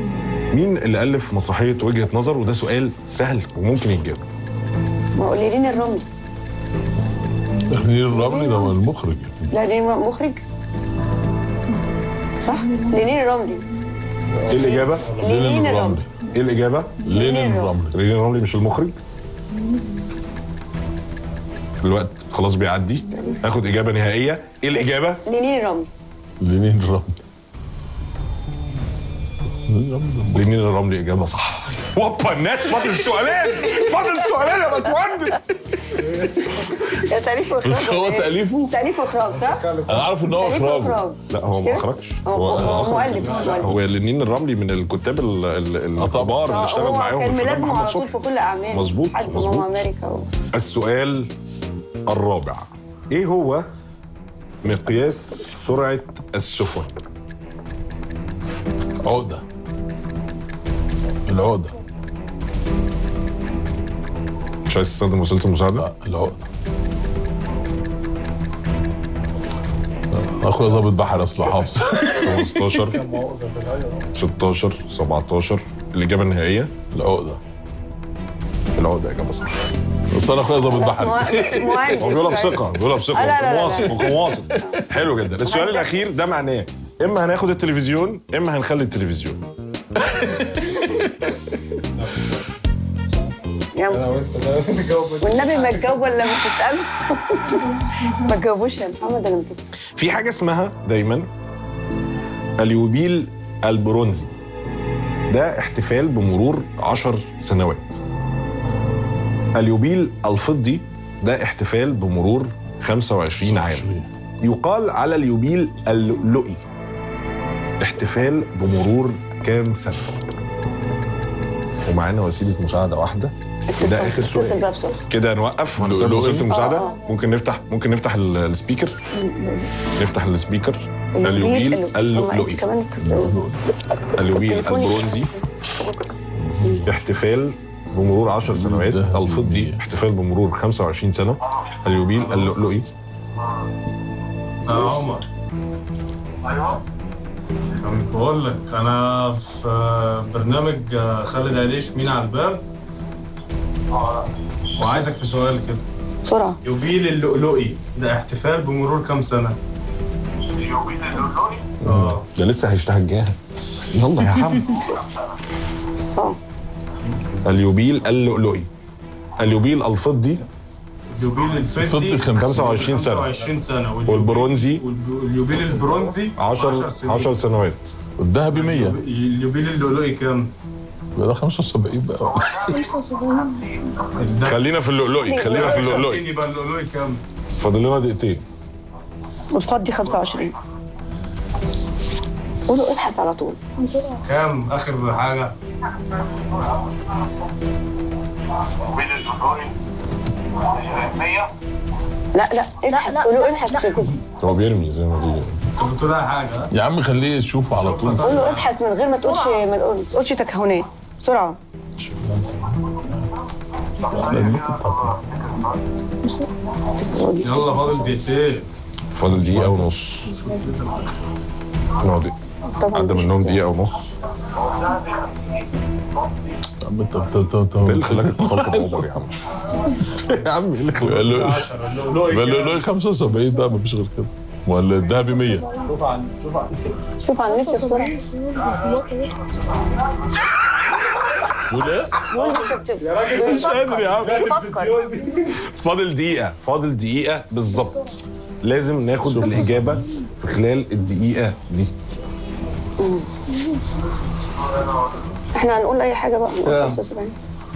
مين اللي ألف مسرحية وجهة نظر؟ وده سؤال سهل وممكن يتجاوب. ما هو لينين الرملي. لينين الرملي ده هو المخرج. لا لينين مخرج صح؟ لينين الرملي. ايه الإجابة؟ لينين الرملي. ايه الإجابة؟ لينين الرملي. لينين الرملي مش المخرج؟ الوقت خلاص بيعدي. هاخد إجابة نهائية. ايه الإجابة؟ لينين الرملي. لينين الرملي. لينين الرملي إجابة صح. وابا الناس فاضل سؤالين، فاضل سؤالين يا باشمهندس. يا تأليف وإخراج. مش هو تأليفه؟ تأليف وإخراج صح؟ أنا عارف إن هو إخراج. لا هو ما أخرجش. هو مؤلف. هو لينين الرملي من الكتاب الكبار اللي اشتغل معاهم كان الفنان ملازمه محمد على طول صبحي. في كل أعماله. مظبوط حتى مظبوط. ماما أمريكا. السؤال الرابع، ايه هو مقياس سرعة السفن؟ عقدة. العقدة. مش عايز تستخدم وسيلة المساعدة؟ لا العقدة. اخويا ظابط بحر اصله حافظ. 15 16 17 الإجابة النهائية؟ العقدة. العقدة إجابة صح. بس أنا أخويا ظابط بحر. هو بيقولها بثقة، بيقولها بثقة. لا. واثق. حلو جدا. السؤال الأخير ده معناه إما هناخد التلفزيون إما هنخلي التلفزيون. والنبي ما تجاوب ولا ما تسأل. ما تجاوبوش يا محمد انا بتسأل. في حاجة اسمها دايما اليوبيل البرونزي. ده احتفال بمرور 10 سنوات. اليوبيل الفضي ده احتفال بمرور 25 عام. يقال على اليوبيل اللؤلؤي احتفال بمرور كام سنة؟ ومعانا وسيلة مساعدة واحدة. ده اخر سؤال. كده نوقف ونستخدم وسيله المساعده. ممكن نفتح السبيكر. نفتح السبيكر. اليوبيل اللؤلؤي. اليوبيل البرونزي احتفال بمرور 10 سنوات. الفضي احتفال بمرور 25 سنه. اليوبيل اللؤلؤي. عمر. ايوه بقول لك انا في برنامج خالد عليش مين على الباب، وعايزك في سؤال كده بسرعه. يوبيل اللؤلؤي ده احتفال بمرور كام سنه؟ اليوبيل اللؤلؤي؟ ده لسه هيشتهجاها. يلا يا عم. اليوبيل اللؤلؤي. اليوبيل الفضي. اليوبيل الفضي 25 سنه. 25 سنه. والبرونزي. واليوبيل البرونزي 10 سنوات. والذهبي 100. اليوبيل اللؤلؤي كام؟ ده 75 بقى. خلينا في اللؤلؤي. يبقى اللؤلؤي كام؟ فاضل لنا دقيقتين. والفضي 25. قولوا ابحث على طول. كام اخر حاجه؟ اليوبيل اللؤلؤي 100. لا ابحث. قولوا ابحث في جوجل. هو بيرمي زي ما تيجي. انت بتقول حاجه يا عم خليه يشوفه على طول. قولوا ابحث من غير ما تقولش تكهنات. بسرعه. يلا فاضل دقيقتين. فاضل دقيقة ونص. نقعد عدى منهم دقيقة ونص. يا عم انت ايه اللي خلاك اتصلت بعمر يا عم؟ يا عم ايه اللي خلاك؟ اللؤلؤي 75 بقى مفيش غير كده. ولا الذهبي 100. شوف على النت بسرعه. بقول ايه؟ مش قادر يا عم. فاضل دقيقة بالظبط. لازم ناخد الإجابة في خلال الدقيقة دي. احنا هنقول أي حاجة بقى. 75.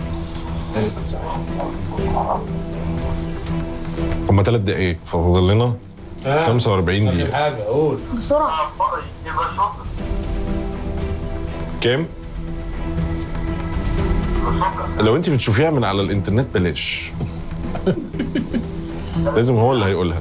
هما 3 دقايق ففاضل لنا 45 دقيقة. حاجة قول بسرعة. كام؟ لو انت بتشوفيها من على الانترنت بلاش. لازم هو اللي هيقولها.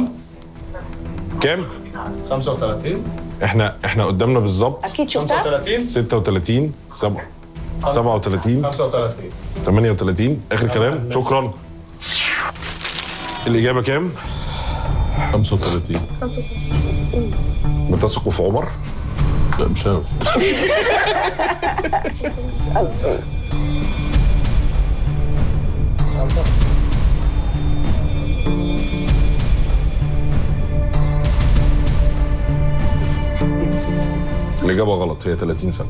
كام؟ 35. احنا قدامنا بالظبط. اكيد شفتها. 36 37 35 38. اخر كلام. شكرا. الاجابه كام؟ 35. بتثقوا في عمر؟ لا مش عارف. الإجابة غلط، هي 30 سنة.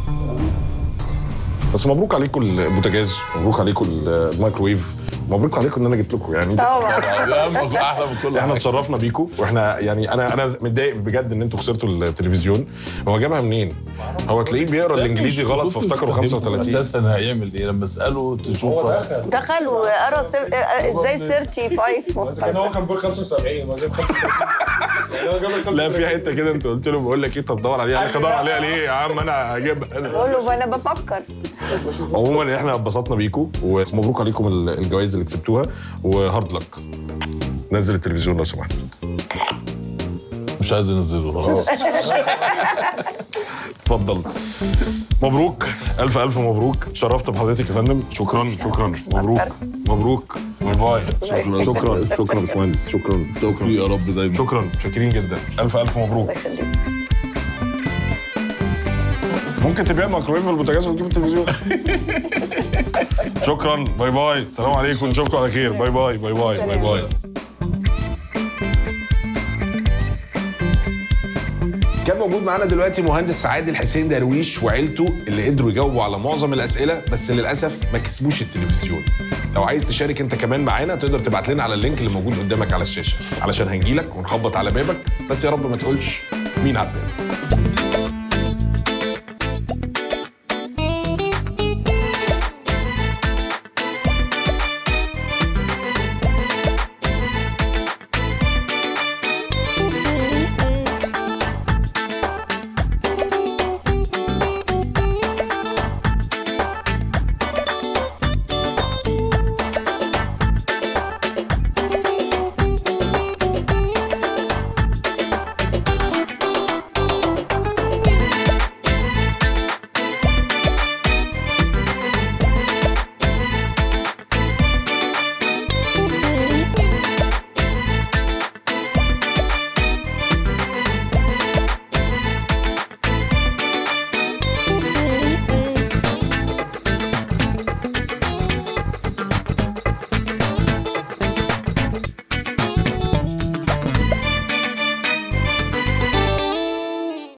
بس مبروك عليكم البوتاجاز، مبروك عليكم الميكروويف، مبروك عليكم ان انا جبت لكم يعني. طبعا احلى من كل احنا اتشرفنا بيكم، واحنا يعني انا متضايق بجد ان انتوا خسرتوا التلفزيون. هو جابها منين؟ هو تلاقيه بيقرا الانجليزي غلط فافتكروا 35. اساسا هيعمل ايه لما اساله تشوف؟ دخل وقرا ازاي 35 هو كان بيقول 75 وجاب 35. لا في حته كده انت قلت له بقول لك ايه، طب دور عليها. انا دور عليها ليه يا عم؟ انا هجيبها انا. بقول له انا بفكر. عموما احنا اتبسطنا بيكم ومبروك عليكم الجوائز اللي كسبتوها وهارد لك. نزل التلفزيون لو سمحت. مش عايز انزله خلاص. اتفضل. مبروك، الف الف مبروك، اتشرفت بحضرتك يا فندم. شكرا شكرا، مبروك مبروك، باي باي. شكرا شكرا يا باشمهندس، شكرا توفيق يا رب دايما. شكرا، شاكرين جدا، الف الف مبروك. ممكن تبيع الميكروويف والبوتاجاز وتجيب التلفزيون. شكرا، باي باي، السلام عليكم، نشوفكم على خير، باي باي باي باي باي باي. كان موجود معانا دلوقتي مهندس عادل حسين درويش وعيلته اللي قدروا يجاوبوا على معظم الاسئله، بس للاسف ما كسبوش التلفزيون. لو عايز تشارك انت كمان معانا تقدر تبعت لنا على اللينك اللي موجود قدامك على الشاشه علشان هنجيلك ونخبط على بابك، بس يا رب ما تقولش مين على الباب.